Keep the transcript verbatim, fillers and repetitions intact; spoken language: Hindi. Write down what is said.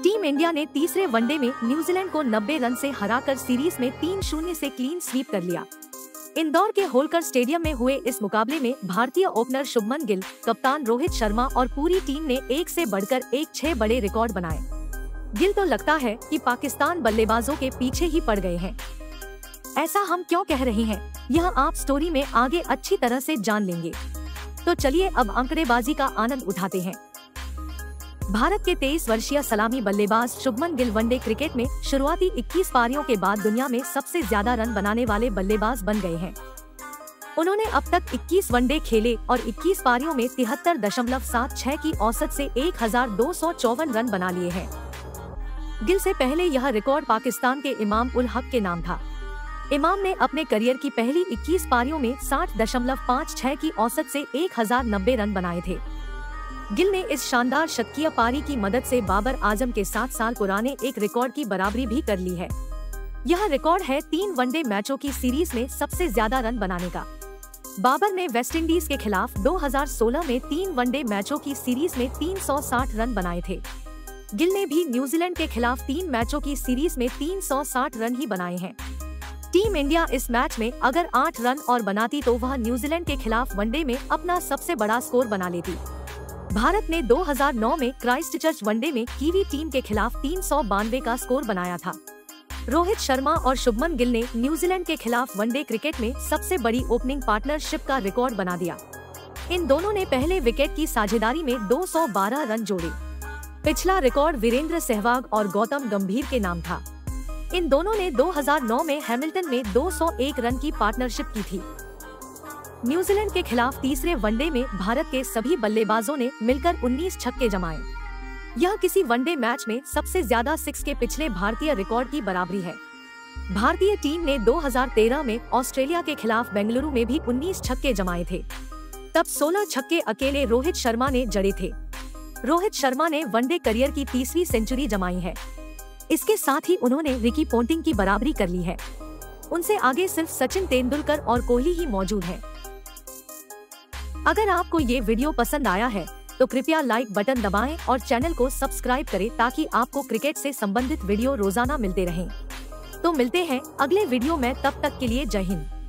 टीम इंडिया ने तीसरे वनडे में न्यूजीलैंड को नब्बे रन से हराकर सीरीज में तीन शून्य से क्लीन स्वीप कर लिया। इंदौर के होलकर स्टेडियम में हुए इस मुकाबले में भारतीय ओपनर शुभमन गिल, कप्तान रोहित शर्मा और पूरी टीम ने एक से बढ़कर एक छह बड़े रिकॉर्ड बनाए। गिल तो लगता है कि पाकिस्तान बल्लेबाजों के पीछे ही पड़ गए हैं। ऐसा हम क्यों कह रहे हैं, यह आप स्टोरी में आगे अच्छी तरह से जान लेंगे। तो चलिए अब आंकड़ेबाजी का आनंद उठाते हैं। भारत के तेईस वर्षीय सलामी बल्लेबाज शुभमन गिल वनडे क्रिकेट में शुरुआती इक्कीस पारियों के बाद दुनिया में सबसे ज्यादा रन बनाने वाले बल्लेबाज बन गए हैं। उन्होंने अब तक इक्कीस वनडे खेले और इक्कीस पारियों में तिहत्तर दशमलव सात छह की औसत से एक हजार दो सौ चौवन रन बना लिए हैं। गिल से पहले यह रिकॉर्ड पाकिस्तान के इमाम उल हक के नाम था। इमाम ने अपने करियर की पहली इक्कीस पारियों में साठ दशमलव पाँच छह की औसत से एक हजार नब्बे रन बनाए थे। गिल ने इस शानदार शतकीय पारी की मदद से बाबर आजम के सात साल पुराने एक रिकॉर्ड की बराबरी भी कर ली है। यह रिकॉर्ड है तीन वनडे मैचों की सीरीज में सबसे ज्यादा रन बनाने का। बाबर ने वेस्टइंडीज के खिलाफ दो हज़ार सोलह में तीन वनडे मैचों की सीरीज में तीन सौ साठ रन बनाए थे। गिल ने भी न्यूजीलैंड के खिलाफ तीन मैचों की सीरीज में तीन सौ साठ रन ही बनाए हैं। टीम इंडिया इस मैच में अगर आठ रन और बनाती तो वह न्यूजीलैंड के खिलाफ वनडे में अपना सबसे बड़ा स्कोर बना लेती। भारत ने दो हज़ार नौ में क्राइस्टचर्च वनडे में कीवी टीम के खिलाफ तीन सौ बानवे का स्कोर बनाया था। रोहित शर्मा और शुभमन गिल ने न्यूजीलैंड के खिलाफ वनडे क्रिकेट में सबसे बड़ी ओपनिंग पार्टनरशिप का रिकॉर्ड बना दिया। इन दोनों ने पहले विकेट की साझेदारी में दो सौ बारह रन जोड़े। पिछला रिकॉर्ड वीरेंद्र सहवाग और गौतम गंभीर के नाम था। इन दोनों ने दो हज़ार नौ में हैमिल्टन में दो सौ एक रन की पार्टनरशिप की थी। न्यूजीलैंड के खिलाफ तीसरे वनडे में भारत के सभी बल्लेबाजों ने मिलकर उन्नीस छक्के जमाए। यह किसी वनडे मैच में सबसे ज्यादा सिक्स के पिछले भारतीय रिकॉर्ड की बराबरी है। भारतीय टीम ने दो हज़ार तेरह में ऑस्ट्रेलिया के खिलाफ बेंगलुरु में भी उन्नीस छक्के जमाए थे। तब सोलह छक्के अकेले रोहित शर्मा ने जड़े थे। रोहित शर्मा ने वनडे करियर की तीसरी सेंचुरी जमाई है। इसके साथ ही उन्होंने रिकी पोंटिंग की बराबरी कर ली है। उनसे आगे सिर्फ सचिन तेंदुलकर और कोहली ही मौजूद हैं। अगर आपको ये वीडियो पसंद आया है तो कृपया लाइक बटन दबाएं और चैनल को सब्सक्राइब करें ताकि आपको क्रिकेट से संबंधित वीडियो रोजाना मिलते रहें। तो मिलते हैं अगले वीडियो में, तब तक के लिए जय हिंद।